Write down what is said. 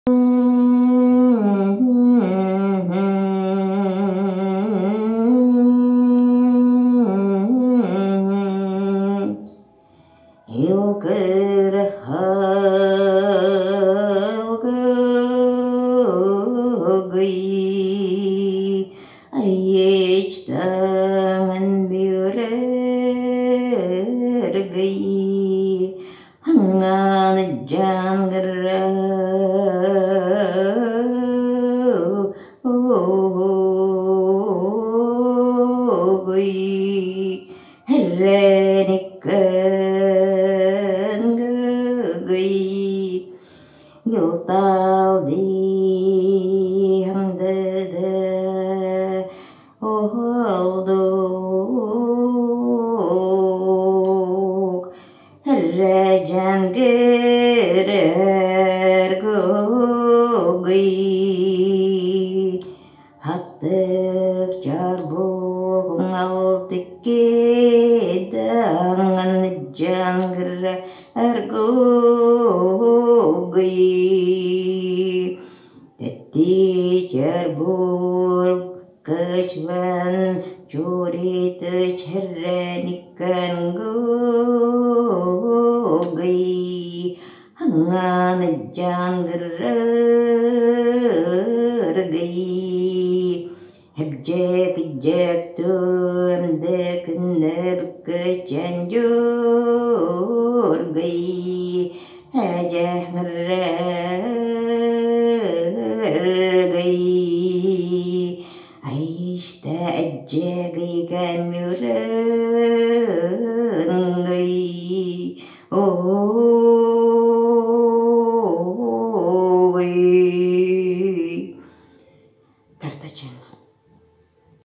Yêu tao đi hâm đê đê ô hô đô ra chan ghê rê gô ghi hát tê char bô cùng ao tê kê đăng anh chan ghê ergogi teacher bur kechwan curi tecerenikan gogi hangan janggergi hebjek jek tun dek neb kecanjur gay hajah gay aishta ajagi kan muran gay oh gay tartachan